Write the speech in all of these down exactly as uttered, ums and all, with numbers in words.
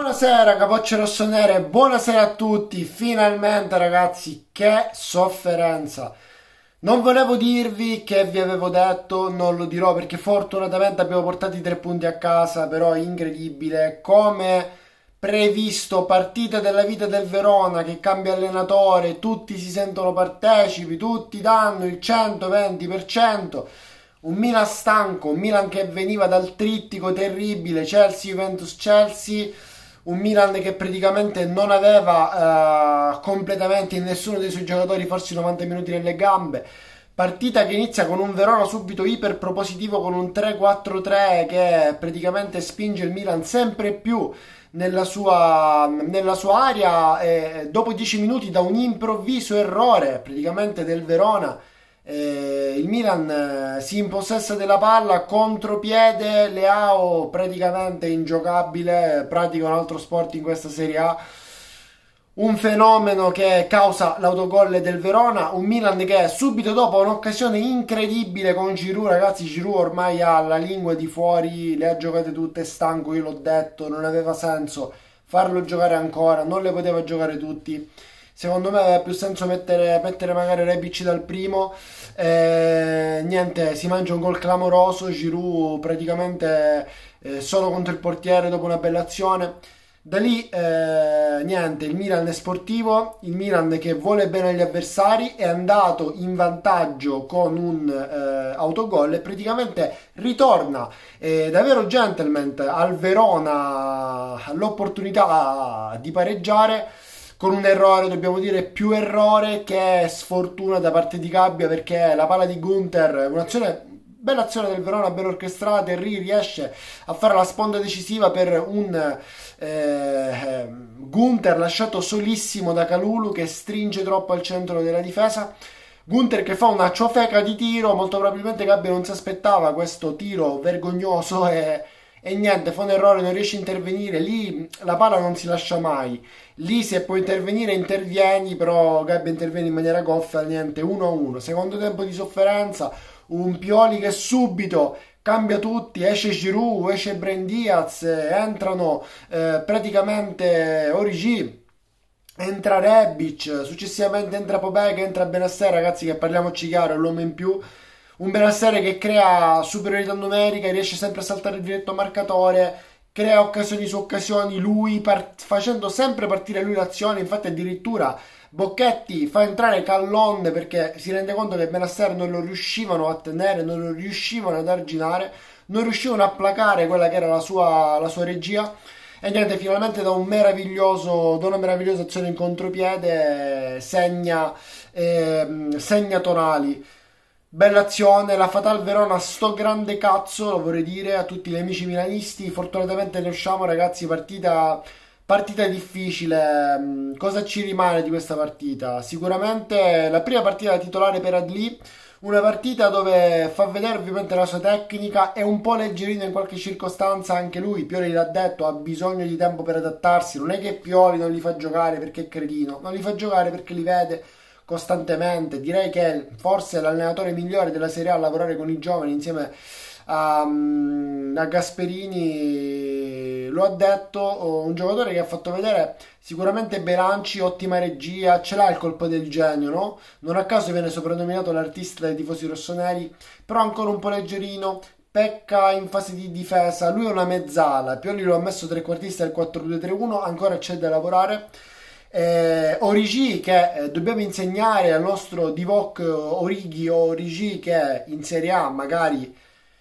Buonasera capocce rossonere, buonasera a tutti, finalmente ragazzi, che sofferenza. Non volevo dirvi che vi avevo detto, non lo dirò perché fortunatamente abbiamo portato i tre punti a casa, però è incredibile come previsto, partita della vita del Verona che cambia allenatore, tutti si sentono partecipi, tutti danno il centoventi per cento. Un Milan stanco, un Milan che veniva dal trittico terribile Chelsea, Juventus, Chelsea, un Milan che praticamente non aveva eh, completamente in nessuno dei suoi giocatori forse novanta minuti nelle gambe. Partita che inizia con un Verona subito iper propositivo con un tre quattro tre che praticamente spinge il Milan sempre più nella sua, nella sua area e dopo dieci minuti da un improvviso errore praticamente del Verona. Eh, il Milan eh, si impossessa della palla, contropiede, Leao praticamente ingiocabile, pratica un altro sport in questa Serie A. Un fenomeno che causa l'autogol del Verona, un Milan che subito dopo ha un'occasione incredibile con Giroud, ragazzi. Giroud ormai ha la lingua di fuori, le ha giocate tutte, è stanco, io l'ho detto, non aveva senso farlo giocare ancora, non le poteva giocare tutti. Secondo me aveva più senso mettere, mettere magari Rebic dal primo. Eh, niente, si mangia un gol clamoroso. Giroud praticamente eh, solo contro il portiere dopo una bella azione. Da lì eh, niente, il Milan è sportivo, il Milan che vuole bene agli avversari è andato in vantaggio con un eh, autogol e praticamente ritorna eh, davvero gentleman al Verona all'opportunità di pareggiare con un errore, dobbiamo dire più errore che sfortuna da parte di Gabbia, perché la palla di Gunther, un'azione, bella azione del Verona, ben orchestrata, Henry riesce a fare la sponda decisiva per un eh, Gunther lasciato solissimo da Kalulu che stringe troppo al centro della difesa. Gunther che fa una ciofeca di tiro, molto probabilmente Gabbia non si aspettava questo tiro vergognoso e e niente, fa un errore, non riesce a intervenire, lì la palla non si lascia mai, lì se puoi intervenire intervieni, però Gabbia interviene in maniera goffa, niente, uno a uno, secondo tempo di sofferenza, un Pioli che subito cambia tutti, esce Giroud, esce Brahim Diaz, entrano eh, praticamente Origi, entra Rebic, successivamente entra Pobega, entra Benasser, ragazzi che parliamoci chiaro, è l'uomo in più. Un Benasser che crea superiorità numerica, riesce sempre a saltare il diretto marcatore, crea occasioni su occasioni, lui part- facendo sempre partire lui l'azione, infatti addirittura Bocchetti fa entrare Callon perché si rende conto che Benasser non lo riuscivano a tenere, non lo riuscivano ad arginare, non riuscivano a placare quella che era la sua, la sua regia. E niente, finalmente da un meraviglioso, da una meravigliosa azione in contropiede segna, eh, segna Tonali. Bella azione, la Fatal Verona, sto grande cazzo, lo vorrei dire a tutti gli amici milanisti, fortunatamente ne usciamo ragazzi, partita, partita difficile. Cosa ci rimane di questa partita? Sicuramente la prima partita da titolare per Adli, una partita dove fa vedere ovviamente la sua tecnica, è un po' leggerino in qualche circostanza, anche lui, Pioli l'ha detto, ha bisogno di tempo per adattarsi, non è che Pioli non li fa giocare perché è cretino, non li fa giocare perché li vede costantemente. Direi che forse è l'allenatore migliore della Serie A a lavorare con i giovani insieme a, a Gasperini, lo ha detto, un giocatore che ha fatto vedere sicuramente Belanci, ottima regia, ce l'ha il colpo del genio, no? Non a caso viene soprannominato l'artista dai tifosi rossoneri, però ancora un po' leggerino, pecca in fase di difesa, lui è una mezzala, Pioli lo ha messo trequartista del quattro due tre uno, ancora c'è da lavorare. Eh, Origi che eh, dobbiamo insegnare al nostro Divock Origi o Origi che in Serie A magari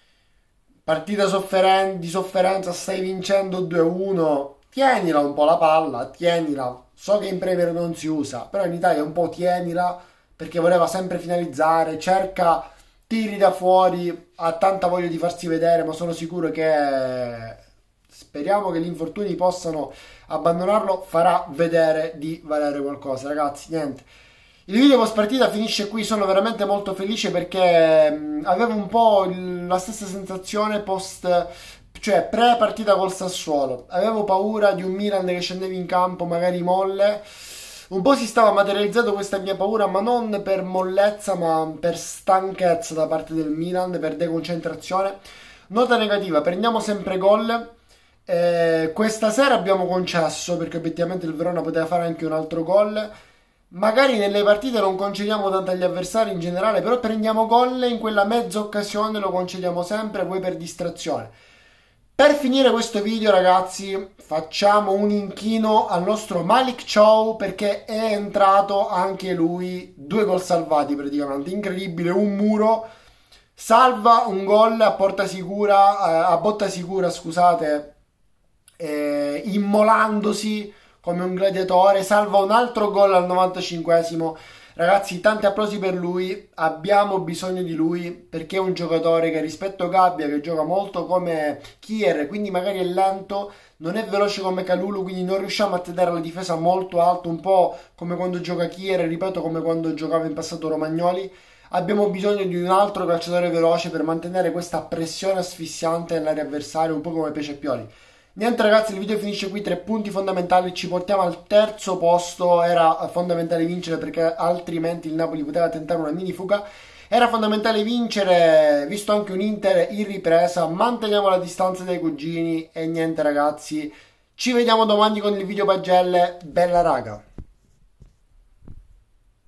partita sofferen- di sofferenza stai vincendo due a uno, tienila un po' la palla, tienila, so che in Premier non si usa, però in Italia un po' tienila perché voleva sempre finalizzare, cerca tiri da fuori, ha tanta voglia di farsi vedere, ma sono sicuro che speriamo che gli infortuni possano abbandonarlo, farà vedere di valere qualcosa, ragazzi. Niente, il video post partita finisce qui, sono veramente molto felice perché mh, avevo un po' il, la stessa sensazione post, cioè pre partita col Sassuolo, avevo paura di un Milan che scendeva in campo magari molle, un po' si stava materializzando questa mia paura, ma non per mollezza ma per stanchezza da parte del Milan, per deconcentrazione. Nota negativa, prendiamo sempre gol. Eh, questa sera abbiamo concesso perché obiettivamente il Verona poteva fare anche un altro gol. Magari nelle partite non concediamo tanto agli avversari in generale, però prendiamo gol e in quella mezza occasione lo concediamo sempre, poi per distrazione. Per finire questo video, ragazzi, facciamo un inchino al nostro Malick Thiaw perché è entrato anche lui, due gol salvati praticamente, incredibile, un muro, salva un gol a porta sicura, eh, a botta sicura, scusate, eh, immolandosi come un gladiatore, salva un altro gol al novantacinquesimo. Ragazzi, tanti applausi per lui, abbiamo bisogno di lui perché è un giocatore che rispetto a Gabbia, che gioca molto come Kier, quindi magari è lento, non è veloce come Kalulu, quindi non riusciamo a tenere la difesa molto alto, un po' come quando gioca Kier, ripeto, come quando giocava in passato Romagnoli. Abbiamo bisogno di un altro calciatore veloce per mantenere questa pressione asfissiante nell'area avversaria, un po' come Pece e Pioli. Niente ragazzi, il video finisce qui, tre punti fondamentali, ci portiamo al terzo posto, era fondamentale vincere perché altrimenti il Napoli poteva tentare una mini fuga, era fondamentale vincere visto anche un Inter in ripresa, manteniamo la distanza dai cugini e niente ragazzi, ci vediamo domani con il video pagelle, bella raga!